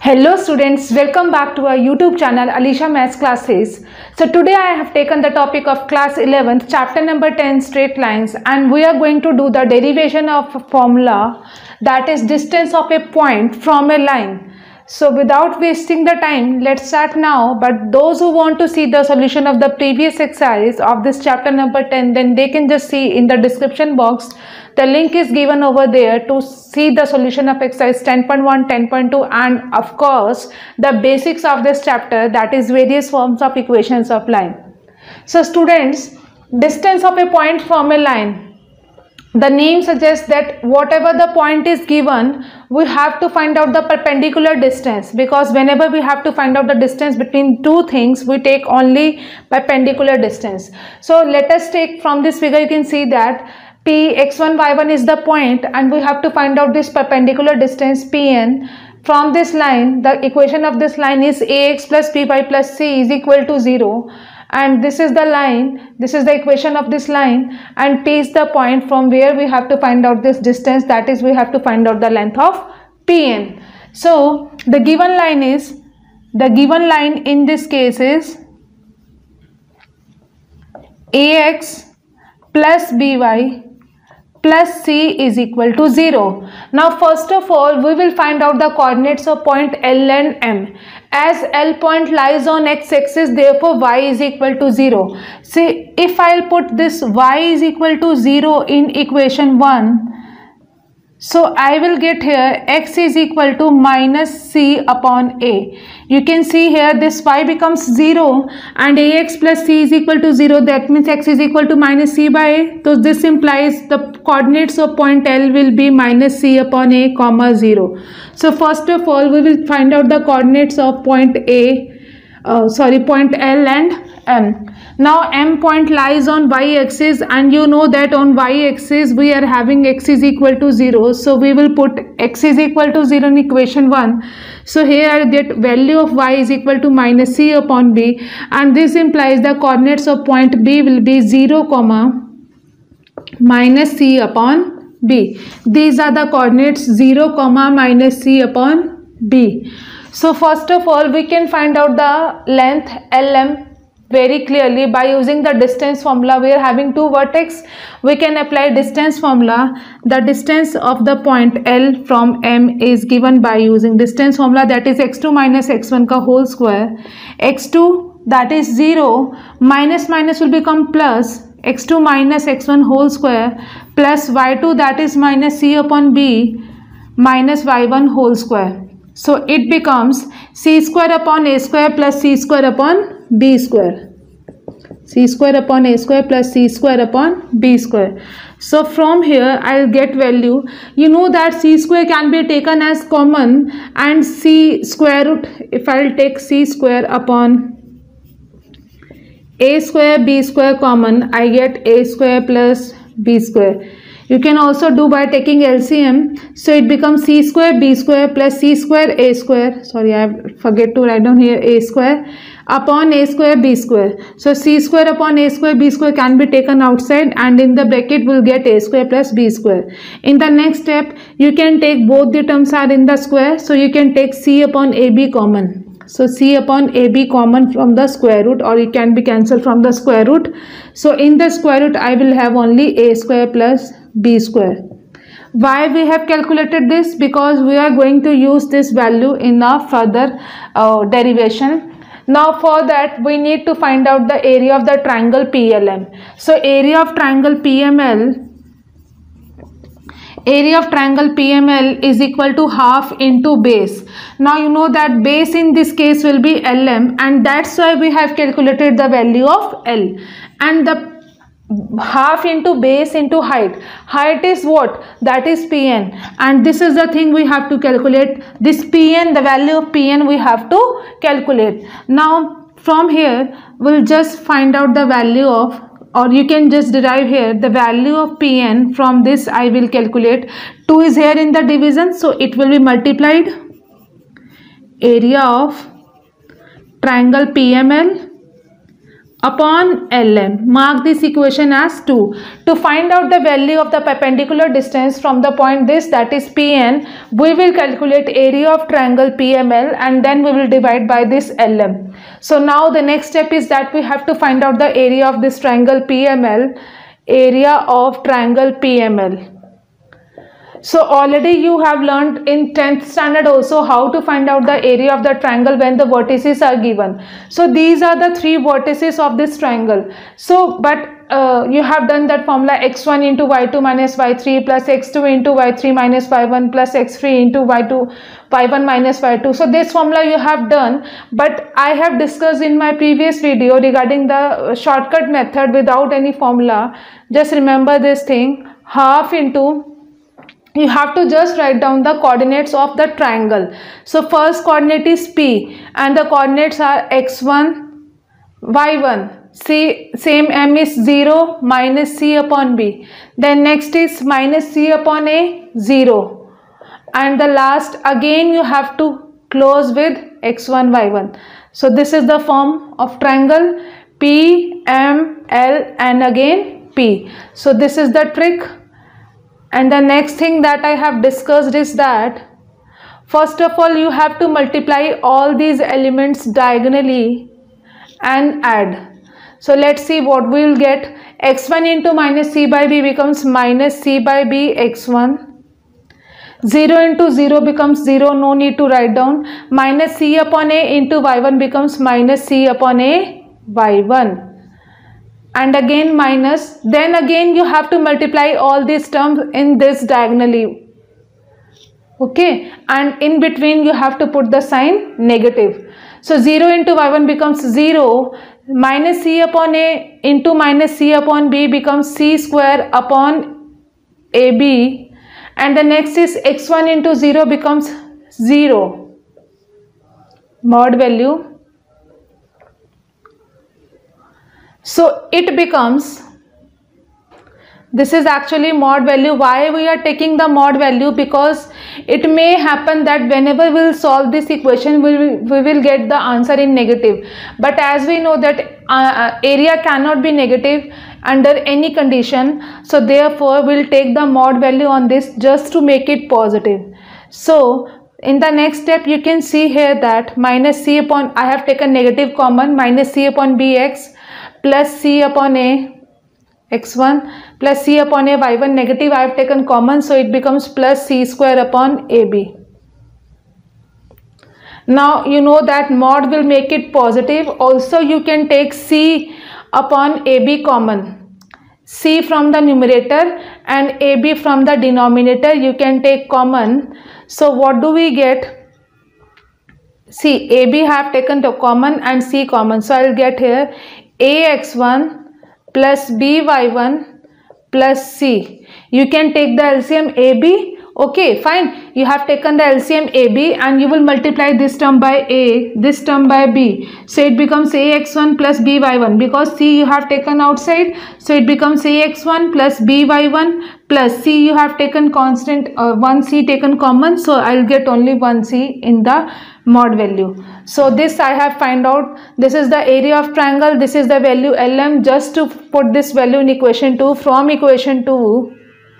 Hello students, welcome back to our YouTube channel Alisha Maths Classes. So today I have taken the topic of class 11th chapter number 10 straight lines, and we are going to do the derivation of a formula, that is distance of a point from a line. So without wasting the time, let's start now. But those who want to see the solution of the previous exercise of this chapter number 10, then they can just see in the description box. The link is given over there to see the solution of exercise 10.1, 10.2 and of course the basics of this chapter, that is various forms of equations of line. So students, distance of a point from a line. The name suggests that whatever the point is given, we have to find out the perpendicular distance, because whenever we have to find out the distance between two things, we take only perpendicular distance. So let us take from this figure, you can see that P x1 y1 is the point and we have to find out this perpendicular distance Pn. From this line, the equation of this line is ax plus by plus c is equal to 0. And this is the line, this is the equation of this line, and P is the point from where we have to find out this distance, that is we have to find out the length of Pn. So the given line in this case is ax plus by plus c is equal to 0. Now first of all, we will find out the coordinates of point L and M. As L point lies on x-axis, therefore y is equal to 0. See, if I'll put this y is equal to 0 in equation 1, so I will get here x is equal to minus c upon a. You can see here this y becomes 0 and ax plus c is equal to 0. That means x is equal to minus c by a. So this implies the coordinates of point L will be minus c upon a comma 0. So first of all, we will find out the coordinates of point point L and M. Now M point lies on y-axis, and you know that on y-axis we are having x is equal to 0. So we will put x is equal to 0 in equation 1. So here I get value of y is equal to minus c upon b, and this implies the coordinates of point B will be 0 comma minus c upon b. These are the coordinates 0 comma minus c upon b. So first of all, we can find out the length LM very clearly by using the distance formula. We are having two vertex, we can apply distance formula. The distance of the point L from M is given by using distance formula, that is x2 minus x1 ka whole square. x2, that is 0, minus minus will become plus, x2 minus x1 whole square, plus y2, that is minus c upon b, minus y1 whole square. So it becomes c square upon a square plus c square upon b square. C square upon a square plus c square upon b square. So from here I'll get value. You know that c square can be taken as common, and c square root, if I'll take c square upon a square b square common, I get a square plus b square. You can also do by taking LCM, so it becomes c square b square plus c square a square, sorry I forget to write down here, a square upon a square b square. So c square upon a square b square can be taken outside, and in the bracket we'll get a square plus b square. In the next step, you can take both the terms are in the square, so you can take c upon ab common. So c upon ab common from the square root, or it can be cancelled from the square root. So in the square root I will have only a square plus b square. Why we have calculated this? Because we are going to use this value in a further derivation. Now for that we need to find out the area of the triangle PLM. So area of triangle PML is equal to half into base. Now you know that base in this case will be LM, and that's why we have calculated the value of L. And the half into base into height. Height is what? That is Pn, and this is the thing we have to calculate. This Pn, the value of Pn we have to calculate. Now from here we'll just find out the value of, or you can just derive here the value of Pn. From this I will calculate. 2 is here in the division, so it will be multiplied. Area of triangle PML upon LM. Mark this equation as 2. To find out the value of the perpendicular distance from the point this, that is PN, we will calculate area of triangle PML and then we will divide by this LM. So now the next step is that we have to find out the area of this triangle PML, area of triangle PML. So already you have learned in 10th standard also how to find out the area of the triangle when the vertices are given. So these are the 3 vertices of this triangle. So but you have done that formula x1 into y2 minus y3 plus x2 into y3 minus y1 plus x3 into y1 minus y2. So this formula you have done, but I have discussed in my previous video regarding the shortcut method without any formula. Just remember this thing, half into, you have to just write down the coordinates of the triangle. So first coordinate is P and the coordinates are x1, y1. C, same M is 0 minus C upon B. Then next is minus C upon A, 0. And the last again you have to close with x1, y1. So this is the form of triangle P, M, L and again P. So this is the trick. And the next thing that I have discussed is that first of all you have to multiply all these elements diagonally and add. So let's see what we will get. x1 into minus c by b becomes minus c by b x1. 0 into 0 becomes 0, no need to write down. Minus c upon a into y1 becomes minus c upon a y1. And again minus, then again you have to multiply all these terms in this diagonally. Okay, and in between you have to put the sign negative. So 0 into y1 becomes 0, minus c upon a into minus c upon b becomes c square upon ab, and the next is x1 into 0 becomes 0, mod value. So it becomes, this is actually mod value. Why we are taking the mod value? Because it may happen that whenever we will solve this equation, we will get the answer in negative. But as we know that area cannot be negative under any condition, so therefore we will take the mod value on this just to make it positive. So in the next step you can see here that minus c upon, I have taken negative common, minus c upon bx plus c upon a x1 plus c upon a y1, negative I have taken common, so it becomes plus c square upon ab. Now you know that mod will make it positive. Also you can take c upon ab common, c from the numerator and ab from the denominator you can take common. So what do we get? See, ab have taken the common and c common, so I will get here ax1 plus by1 plus c. You can take the LCM ab. Okay, fine. You have taken the LCM ab and you will multiply this term by a, this term by b. So it becomes ax1 plus by1, because c you have taken outside. So it becomes ax1 plus by1 plus c you have taken constant, 1c taken common. So I will get only 1c in the mod value. So this I have find out. This is the area of triangle. This is the value LM. Just to put this value in equation 2, from equation 2,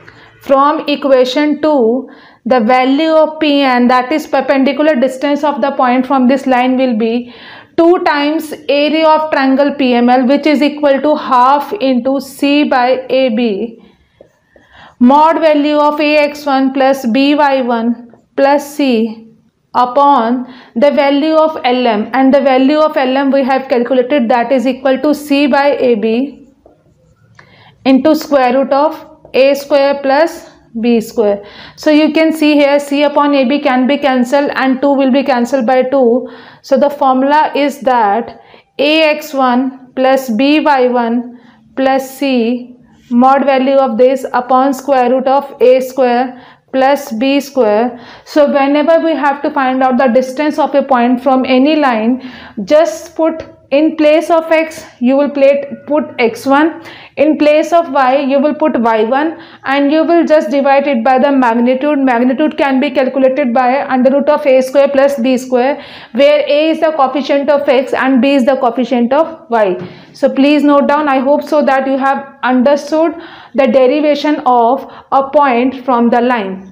the value of PN, that is perpendicular distance of the point from this line, will be 2 times area of triangle PML, which is equal to half into C by AB, mod value of AX1 plus BY1 plus C upon the value of LM, and the value of LM we have calculated, that is equal to C by AB into square root of A square plus B square. So you can see here C upon AB can be cancelled and 2 will be cancelled by 2. So the formula is that AX1 plus BY1 plus C mod value of this upon square root of A square plus b square. So whenever we have to find out the distance of a point from any line, just put in place of x you will put x1, in place of y you will put y1, and you will just divide it by the magnitude. Magnitude can be calculated by under root of a square plus b square, where a is the coefficient of x and b is the coefficient of y. So please note down. I hope so that you have understood the derivation of a point from the line.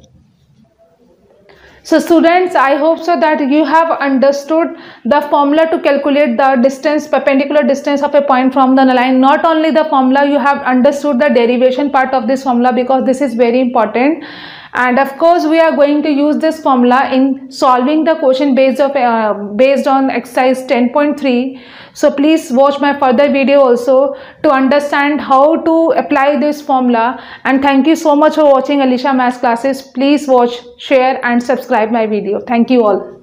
So students, I hope so that you have understood the formula to calculate the distance, perpendicular distance of a point from the line. Not only the formula, you have understood the derivation part of this formula, because this is very important. And of course, we are going to use this formula in solving the question based on exercise 10.3. So please watch my further video also to understand how to apply this formula. And thank you so much for watching Alisha Maths classes. Please watch, share and subscribe my video. Thank you all.